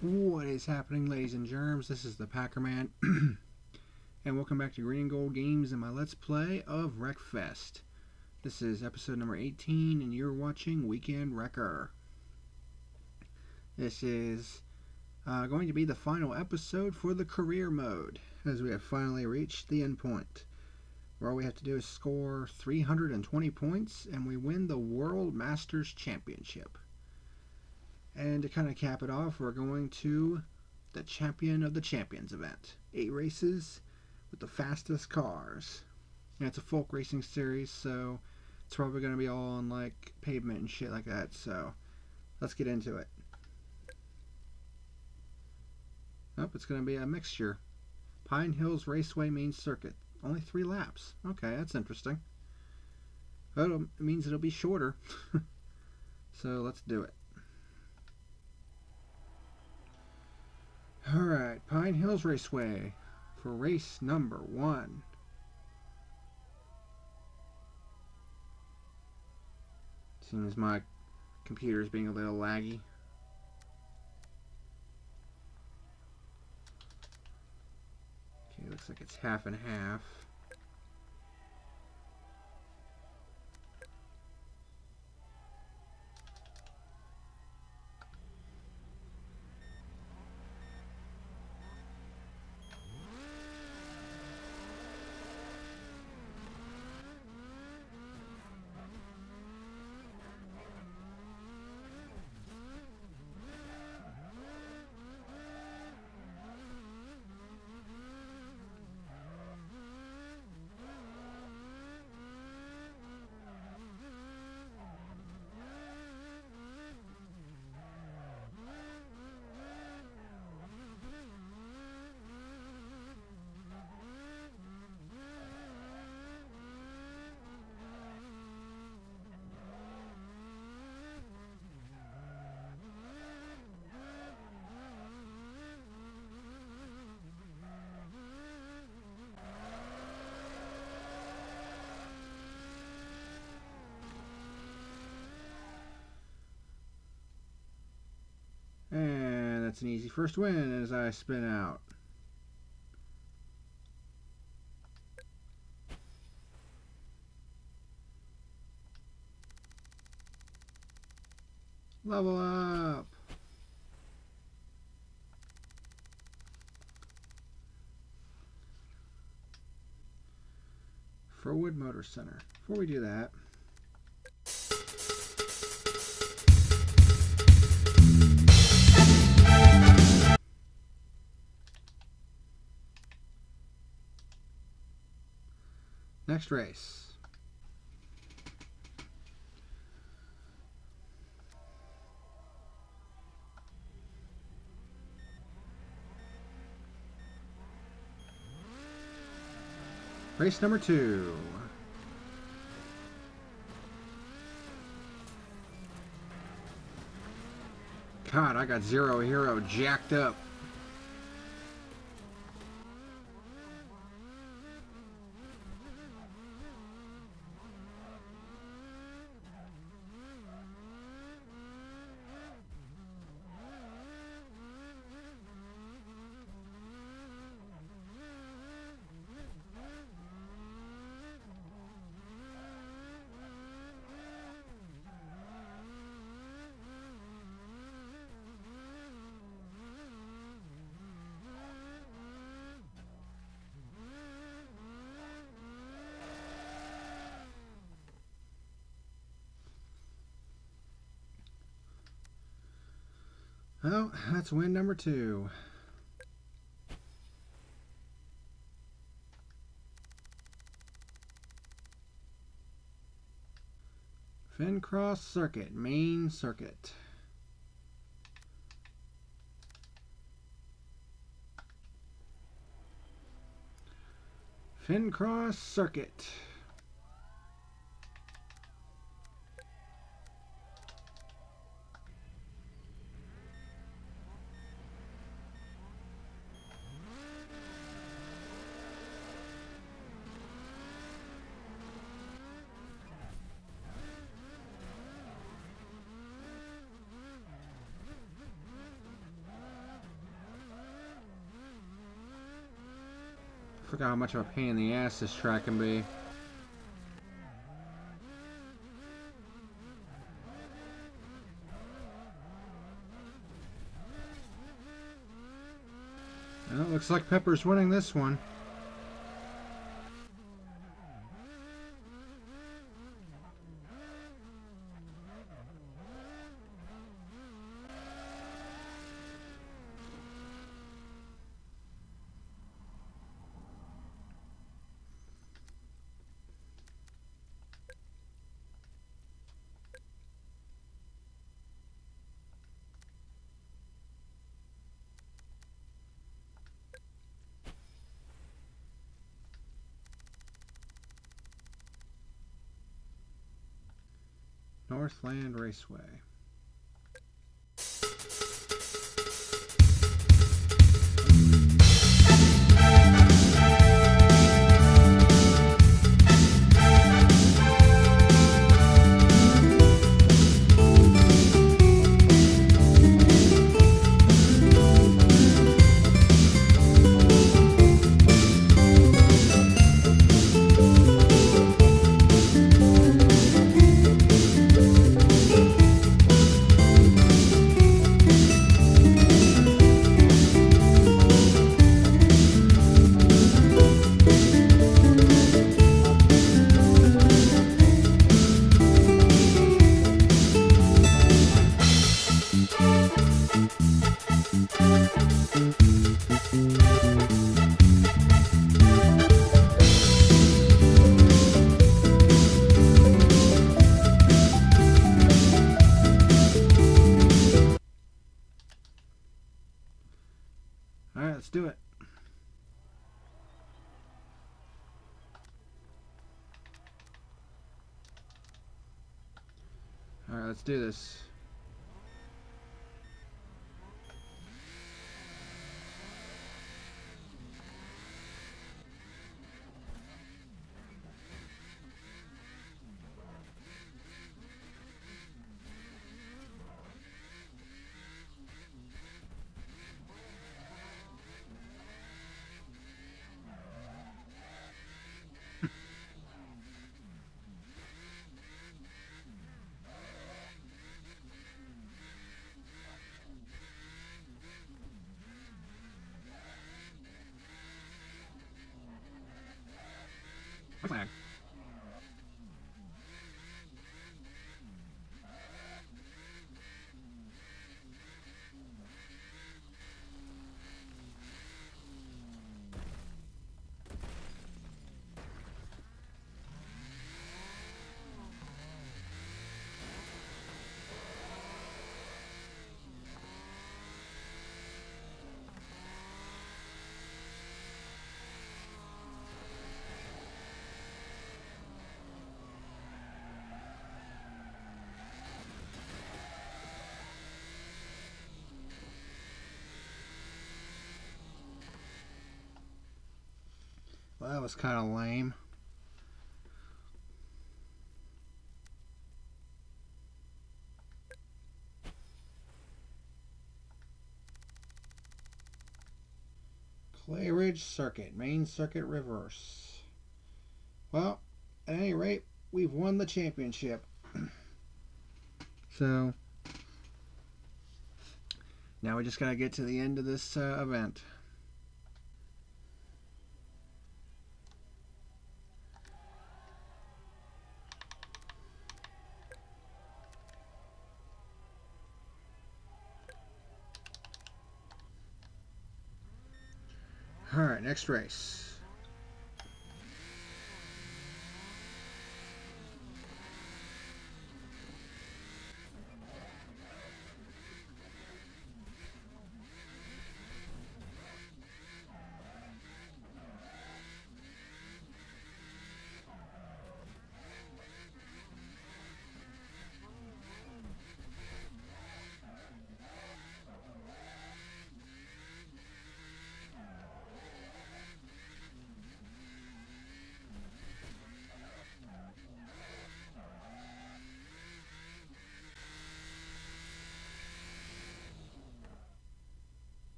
What is happening, ladies and germs? This is the PackerMan, and welcome back to Green and Gold Games and my Let's Play of Wreckfest. This is episode number 18, and you're watching Weekend Wrecker. This is going to be the final episode for the career mode, as we have finally reached the end point, where all we have to do is score 320 points, and we win the World Masters Championship. And to kind of cap it off, we're going to the Champion of the Champions event. 8 races with the fastest cars. And it's a folk racing series, so it's probably going to be all on like pavement and shit like that. So let's get into it. Oh, it's going to be a mixture. Pine Hills Raceway main circuit. Only 3 laps. Okay, that's interesting. Well, it means it'll be shorter. So let's do it. Alright, Pine Hills Raceway for race number 1. Seems my computer's being a little laggy. Okay, looks like it's half and half. And that's an easy first win as I spin out. Level up. Frowood Motor Center. Before we do that, next race. Race number 2. God, I got Zero Hero jacked up. Well, that's win number 2. Fincross Circuit, main circuit. Fincross Circuit. Forgot how much of a pain in the ass this track can be. Well, looks like Pepper's winning this one. Northland Raceway. Alright, let's do it. Alright, let's do this. Flag. Well, that was kind of lame. Clay Ridge Circuit, main circuit reverse. Well, at any rate, we've won the championship. So, now we just gotta get to the end of this event. Alright, next race.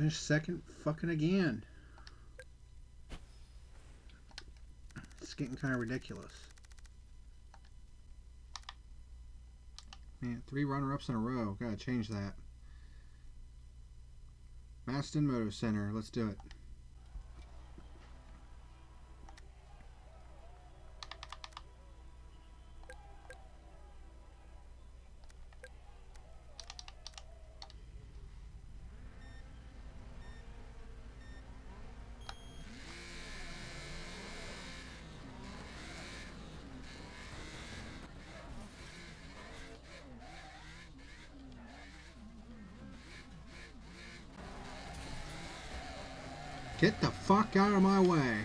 Finished second fucking again. It's getting kind of ridiculous. Man, 3 runner-ups in a row. Gotta change that. Maston Moto Center. Let's do it. Get the fuck out of my way.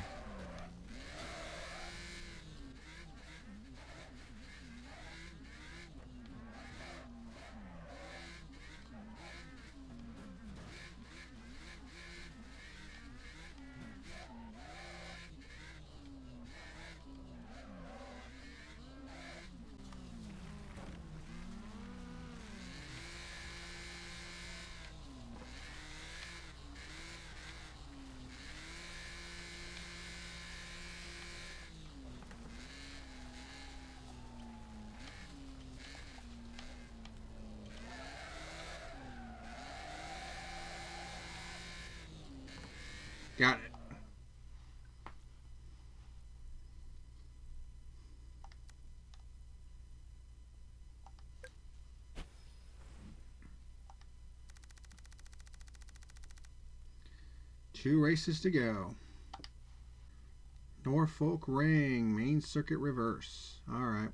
Got it. Two races to go. Norfolk Ring, main circuit reverse. All right.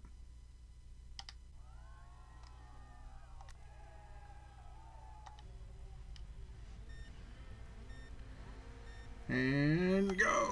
And go.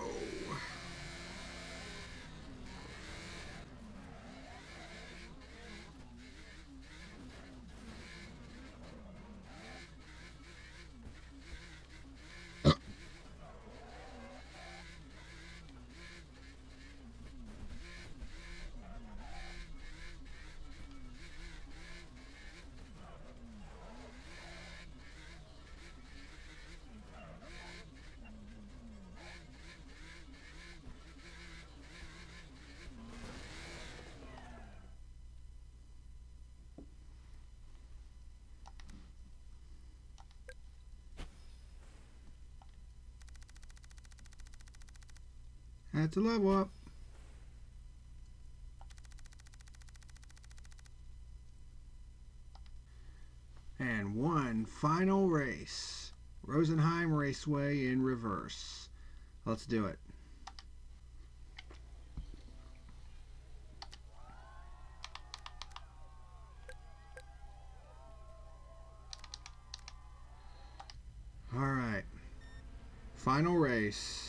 That's a level up. And one final race. Rosenheim Raceway in reverse. Let's do it. All right. Final race.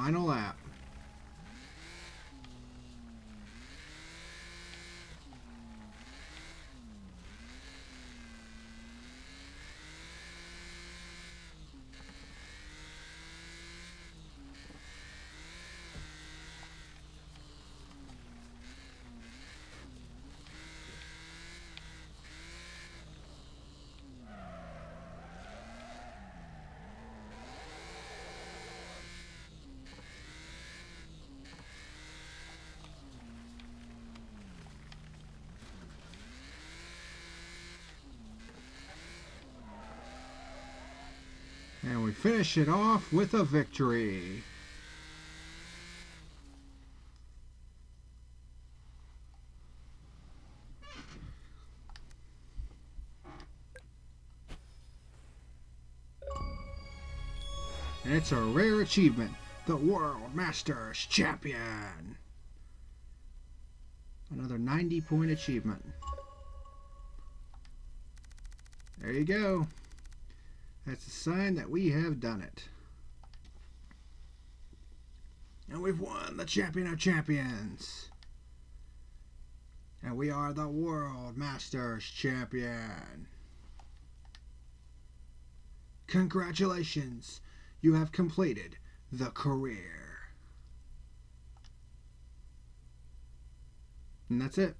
final lap. And we finish it off with a victory. And it's a rare achievement, the World Masters Champion. Another 90-point achievement. There you go. That's a sign that we have done it. And we've won the Champion of Champions. And we are the World Masters Champion. Congratulations. You have completed the career. And that's it.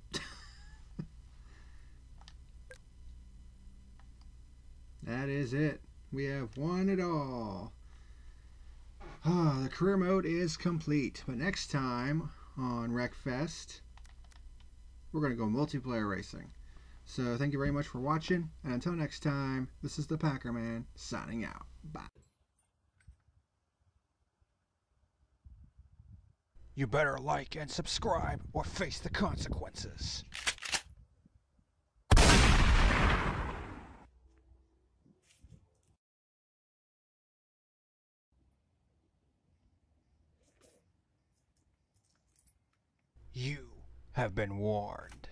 That is it. We have won it all. The career mode is complete. But next time on Wreckfest, we're going to go multiplayer racing. So thank you very much for watching. And until next time, this is the PackerMan signing out. Bye. You better like and subscribe or face the consequences. You have been warned.